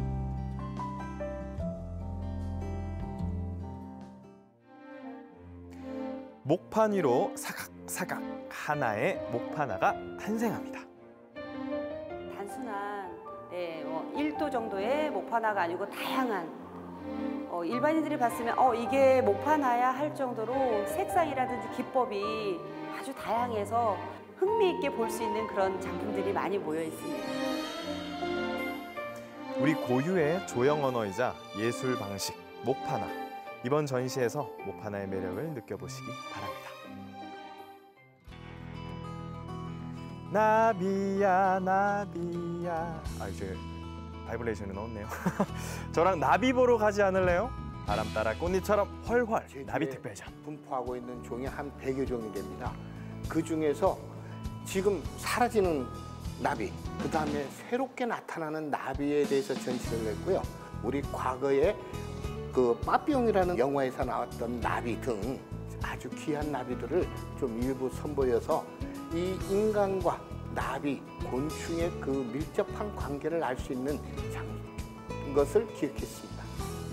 목판 위로 사각사각 하나의 목판화가 탄생합니다. 단순한 네, 뭐 일 도 정도의 목판화가 아니고 다양한 어, 일반인들이 봤으면 어, 이게 목판화야 할 정도로 색상이라든지 기법이 아주 다양해서 흥미있게 볼 수 있는 그런 작품들이 많이 모여 있습니다. 우리 고유의 조형 언어이자 예술 방식, 목판화. 이번 전시에서 목판화의 매력을 느껴보시기 바랍니다. 나비야 나비야. 아 이제 바이브레이션을 넣었네요. 저랑 나비 보러 가지 않을래요? 바람 따라 꽃잎처럼 훨훨 나비 특별전. 분포하고 있는 종이 한 백여 종이 됩니다. 그 중에서 지금 사라지는 나비, 그 다음에 새롭게 나타나는 나비에 대해서 전시를 했고요. 우리 과거에 그 빠삐용이라는 영화에서 나왔던 나비 등 아주 귀한 나비들을 좀 일부 선보여서 이 인간과 나비, 곤충의 그 밀접한 관계를 알 수 있는 것을 기획했습니다.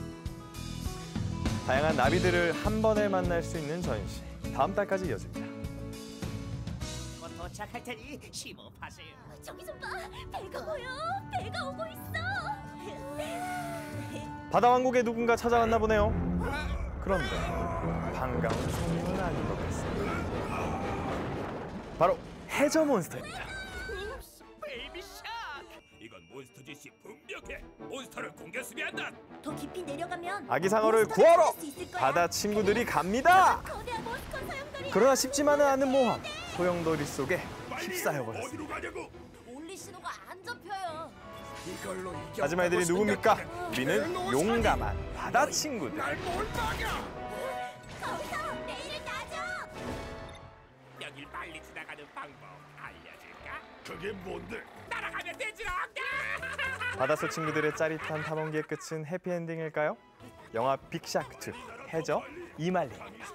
다양한 나비들을 한 번에 만날 수 있는 전시, 다음 달까지 이어집니다. 도착할 테니 심호흡하세요. 저기 좀 봐, 배가 보여. 배가 오고 있어. 바다왕국에 누군가 찾아왔나 보네요. 그런데 반가운 손님은 아닌 것 같습니다. 바로 해저 몬스터입니다. 베이비 샤크! 이건 몬스터 짓이 분명해. 몬스터를 공격 수비한다. 더 깊이 내려가면 아기 상어를 구하러 바다 친구들이 갑니다. 그러나 쉽지만은 않은 모험. 소용돌이 속에 휩싸여 버렸습니다. 올리 신호가 안 잡혀요. 이걸로 이겨. 하지만 애들이 누굽니까? 우리는 용감한 바다 친구들. 거기서 내일을 놔줘. 여길 빨리 지나가는 방법 알려줄까? 그게 뭔데? 따라가면 되지롱. 바닷속 친구들의 짜릿한 탐험기의 끝은 해피엔딩일까요? 영화 빅샤크 투 해저 이말리.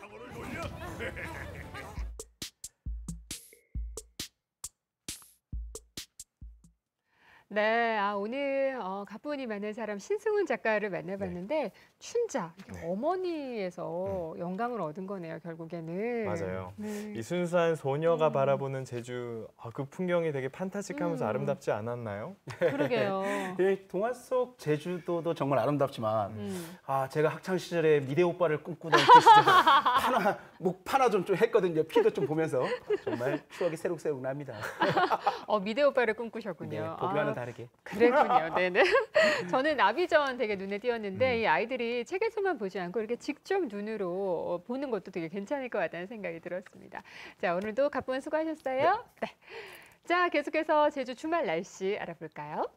네, 아, 오늘 어, 가뿐히 만난 사람 신승훈 작가를 만나봤는데 네. 춘자, 네. 어머니에서 음. 영감을 얻은 거네요, 결국에는. 맞아요. 네. 이 순수한 소녀가 음. 바라보는 제주, 아, 그 풍경이 되게 판타직하면서 음. 아름답지 않았나요? 그러게요. 이 동화 속 제주도도 정말 아름답지만 음. 아 제가 학창 시절에 미대 오빠를 꿈꾸던 그 시절 파나 목파나 좀, 좀 했거든요. 피도 좀 보면서 정말 추억이 새록새록 납니다. 어 미대 오빠를 꿈꾸셨군요. 네, 보기와는 아, 달리 다르게. 그랬군요. 네네. 저는 나비전 되게 눈에 띄었는데 음. 이 아이들이 책에서만 보지 않고 이렇게 직접 눈으로 보는 것도 되게 괜찮을 것 같다는 생각이 들었습니다. 자, 오늘도 가쁜 수고하셨어요. 네. 네. 자, 계속해서 제주 주말 날씨 알아볼까요?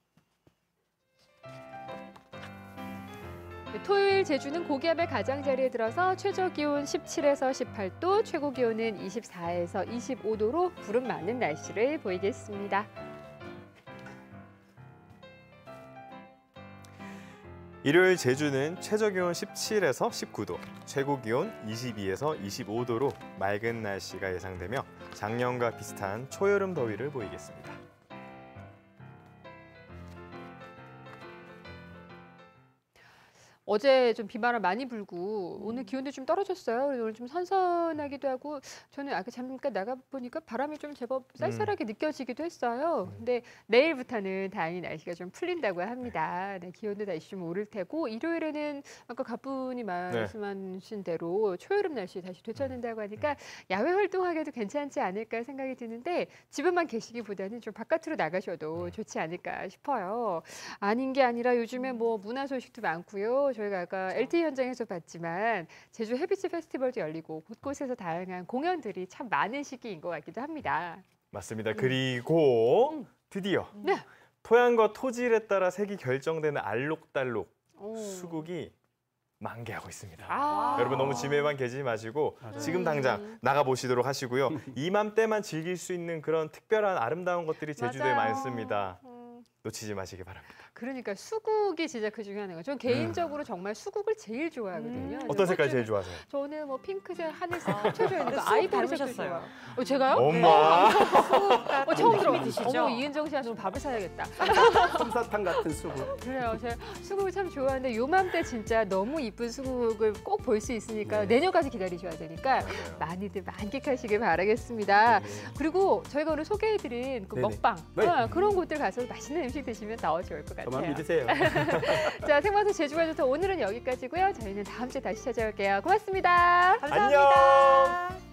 토요일 제주는 고기압의 가장자리에 들어서 최저 기온 십칠에서 십팔 도, 최고 기온은 이십사에서 이십오 도로 구름 많은 날씨를 보이겠습니다. 일요일 제주는 최저 기온 십칠에서 십구 도, 최고 기온 이십이에서 이십오 도로 맑은 날씨가 예상되며 작년과 비슷한 초여름 더위를 보이겠습니다. 어제 좀 비바람 많이 불고 오늘 기온도 좀 떨어졌어요. 그래서 오늘 좀 선선하기도 하고 저는 아까 잠깐 나가 보니까 바람이 좀 제법 쌀쌀하게 음. 느껴지기도 했어요. 근데 내일부터는 다행히 날씨가 좀 풀린다고 합니다. 네, 기온도 다시 좀 오를 테고 일요일에는 아까 가분이 말씀하신 대로 초여름 날씨 다시 되찾는다고 하니까 야외 활동하기도 괜찮지 않을까 생각이 드는데 집에만 계시기보다는 좀 바깥으로 나가셔도 좋지 않을까 싶어요. 아닌 게 아니라 요즘에 뭐 문화 소식도 많고요. 저희가 아까 엘티이 현장에서 봤지만 제주 해비치 페스티벌도 열리고 곳곳에서 다양한 공연들이 참 많은 시기인 것 같기도 합니다. 맞습니다. 그리고 음. 드디어 네. 토양과 토질에 따라 색이 결정되는 알록달록 오. 수국이 만개하고 있습니다. 아 여러분 너무 짐에만 계지 마시고 맞아요. 지금 당장 나가보시도록 하시고요. 이맘때만 즐길 수 있는 그런 특별한 아름다운 것들이 제주도에 맞아요. 많습니다. 음. 놓치지 마시기 바랍니다. 그러니까 수국이 진짜 그 중에 하나가. 저는 개인적으로 음. 정말 수국을 제일 좋아하거든요. 음. 어떤 색깔 제일 좋아하세요? 저는 뭐 핑크색, 하늘색 합쳐져 있는 거 아이보리색도 좋아요. 어, 제가요? 엄마. 어, 처음 들어. 어머, 이은정 씨한테 밥을 사야겠다. 솜사탕 같은 수국. 그래요. 제가 수국을 참 좋아하는데 요맘때 진짜 너무 이쁜 수국을 꼭 볼 수 있으니까 네. 내년까지 기다리셔야 되니까 맞아요. 많이들 만끽하시길 바라겠습니다. 네. 그리고 저희가 오늘 소개해드린 그 먹방 네. 어, 그런 곳들 가서 맛있는 음식 드시면 더 좋을 것 같아요. 저만 믿으세요. 자, 생방송 제주가 좋다 오늘은 여기까지고요. 저희는 다음 주에 다시 찾아올게요. 고맙습니다. 감사합니다. 안녕.